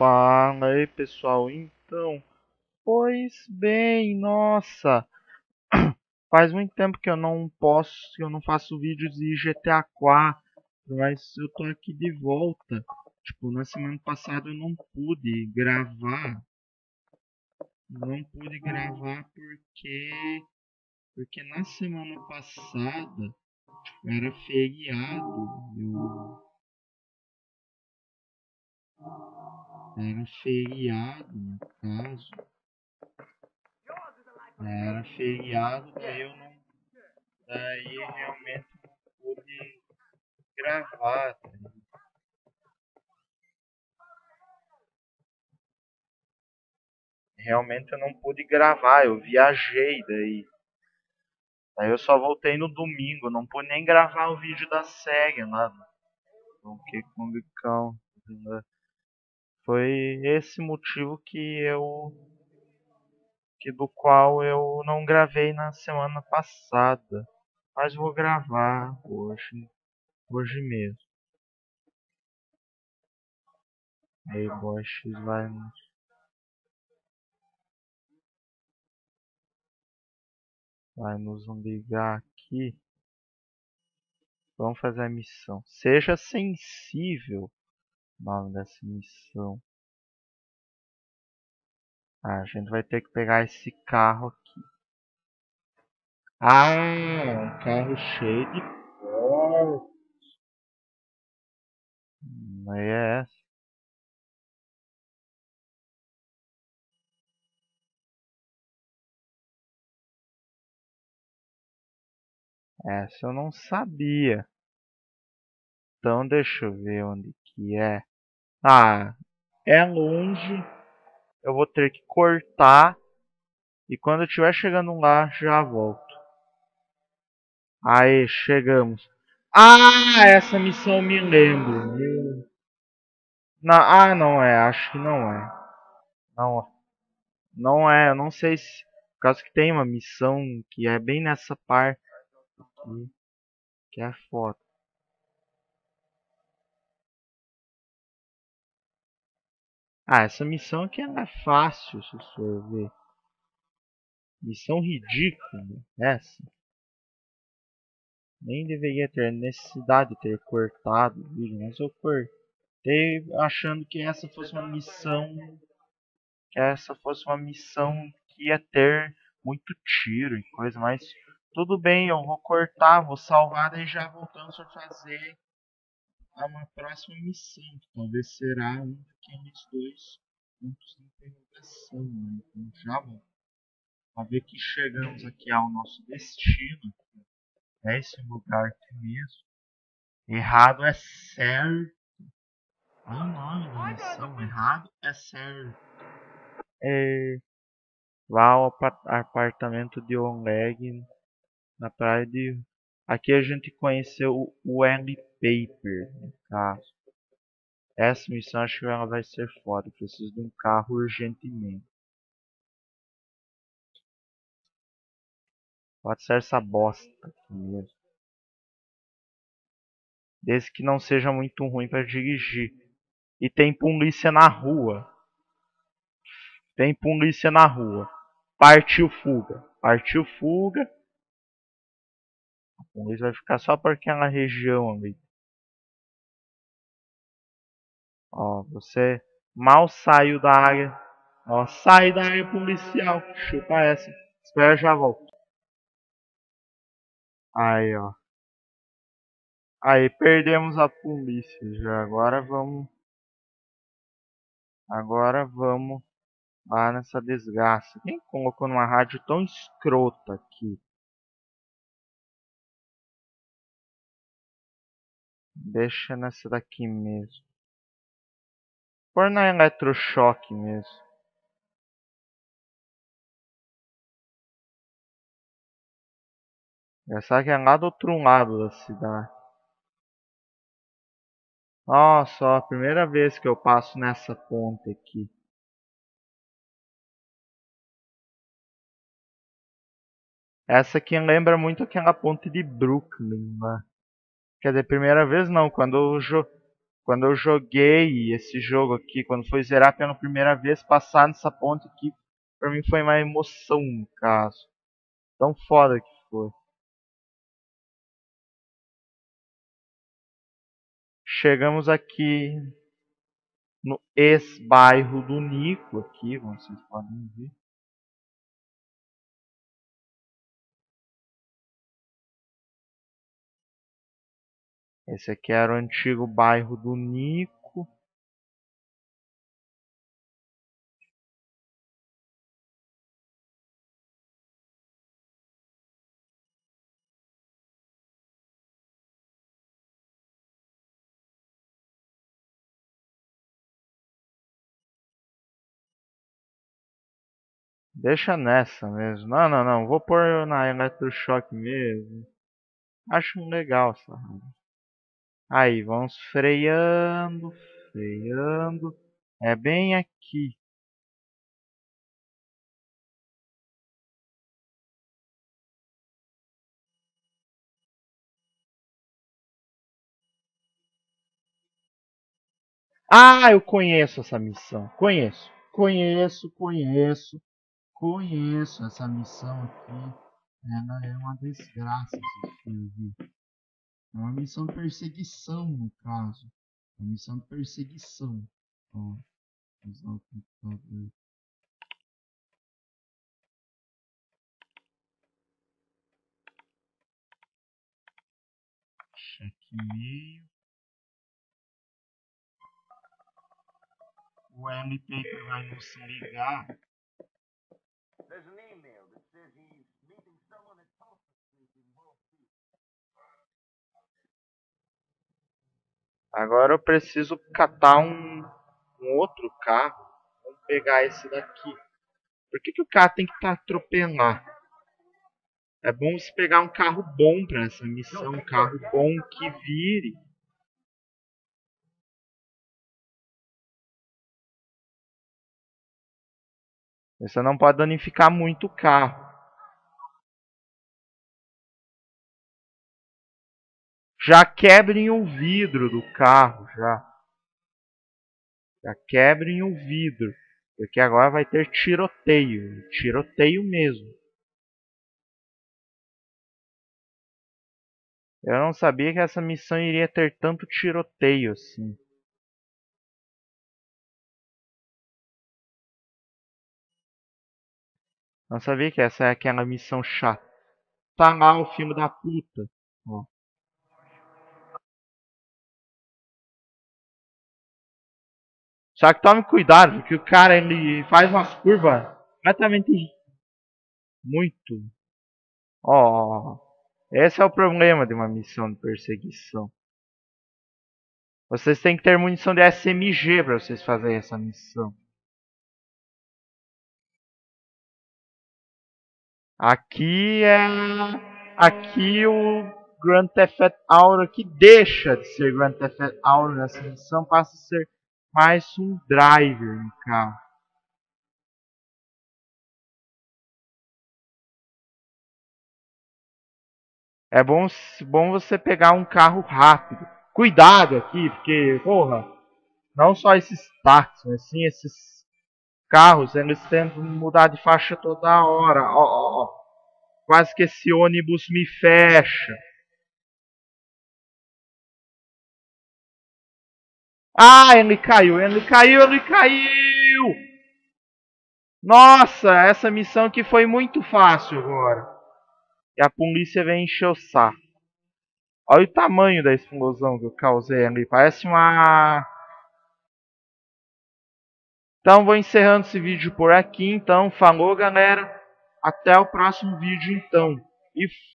Fala aí, pessoal. Então, pois bem, nossa, faz muito tempo que eu não posto, que eu não faço vídeos de GTA 4, mas eu tô aqui de volta. Tipo, na semana passada eu não pude gravar porque na semana passada era feriado, era feriado no caso. Era feriado, daí realmente não pude gravar. Realmente eu não pude gravar, eu viajei daí. Daí eu só voltei no domingo, não pude nem gravar o vídeo da série lá do Donkey Kong Country. Foi esse motivo do qual eu não gravei na semana passada. Mas vou gravar hoje mesmo. Aí, Boy X vai nos ligar aqui. Vamos fazer a missão. Seja sensível. O nome dessa missão. A gente vai ter que pegar esse carro aqui. Ah, é um carro cheio de porta. Aí é essa. Essa eu não sabia. Então deixa eu ver onde que é. Ah, é longe. Eu vou ter que cortar. E quando eu estiver chegando lá, já volto. Aí, chegamos. Ah, essa missão eu me lembro. Não é. Acho que não é. Não, não é. Eu não sei se... Por causa que tem uma missão que é bem nessa parte aqui. Que é foto. Ah, essa missão aqui ela é fácil, se você for ver. Missão ridícula. Essa. Nem deveria ter necessidade de ter cortado o vídeo, mas eu cortei achando que essa fosse uma missão que ia ter muito tiro e coisa, mas tudo bem, eu vou cortar, vou salvar e já voltamos a fazer uma próxima missão, que talvez será um daqueles dois pontos de interrogação, né? Então já vamos ver que chegamos aqui ao nosso destino, é esse lugar aqui mesmo. Errado é certo. Olha o nome da missão, errado é certo. É, lá ao apartamento de Oleg, na praia de... Aqui a gente conheceu o L Paper, no caso. Essa missão acho que ela vai ser foda. Eu preciso de um carro urgentemente. Pode ser essa bosta aqui mesmo. Desde que não seja muito ruim para dirigir. E tem polícia na rua. Tem polícia na rua. Partiu fuga. Partiu fuga. A polícia vai ficar só por aquela região ali. Ó, você mal saiu da área. Ó, sai da área policial. Chupa essa. Espera, já volto. Aí, ó. Aí, perdemos a polícia já. Agora vamos lá nessa desgraça. Quem colocou numa rádio tão escrota aqui? Deixa nessa daqui mesmo. Por na eletrochoque mesmo. Essa que é lá do outro lado da cidade. Nossa, ó, a primeira vez que eu passo nessa ponte aqui. Essa aqui lembra muito aquela ponte de Brooklyn, né? Quer dizer, primeira vez não, Quando eu joguei esse jogo aqui, quando foi zerar pela primeira vez, passar nessa ponte aqui, pra mim foi uma emoção, no caso. Tão foda que foi. Chegamos aqui no ex-bairro do Nico, aqui, como vocês podem ver. Esse aqui era o antigo bairro do Nico. Deixa nessa mesmo. Não, não, não. Vou pôr na Eletrochoque mesmo. Acho legal essa rádio. Aí, vamos freando, freando. É bem aqui. Ah, eu conheço essa missão. Conheço. Conheço essa missão aqui. Ela é uma desgraça esse filme. É uma missão de perseguição, no caso. Uma missão de perseguição. Ó, usar o computador. Checkmate. O wallpaper vai não se ligar. Agora eu preciso catar um outro carro. Vamos pegar esse daqui. Por que o carro tem que estar atropelar? É bom você pegar um carro bom para essa missão. Um carro bom que vire. Você não pode danificar muito o carro. Já quebrem o vidro do carro, já quebrem o vidro, porque agora vai ter tiroteio, tiroteio mesmo. Eu não sabia que essa missão iria ter tanto tiroteio assim. Não sabia que essa é aquela missão chata. Tá lá o filho da puta. Ó. Só que tome cuidado, porque o cara ele faz umas curvas completamente muito. Ó, esse é o problema de uma missão de perseguição. Vocês têm que ter munição de SMG para vocês fazerem essa missão. Aqui é aqui o Grand Theft Auto que deixa de ser Grand Theft Auto nessa missão, passa a ser mais um driver no carro. É bom você pegar um carro rápido. Cuidado aqui, porque, porra, não só esses táxis, mas sim esses carros, eles tentam mudar de faixa toda hora. Ó, ó, ó. Quase que esse ônibus me fecha. Ah, ele caiu, ele caiu, ele caiu! Nossa, essa missão aqui foi muito fácil agora. E a polícia vem encher o saco. Olha o tamanho da explosão que eu causei ali. Parece uma... Então vou encerrando esse vídeo por aqui. Então, falou galera. Até o próximo vídeo então. E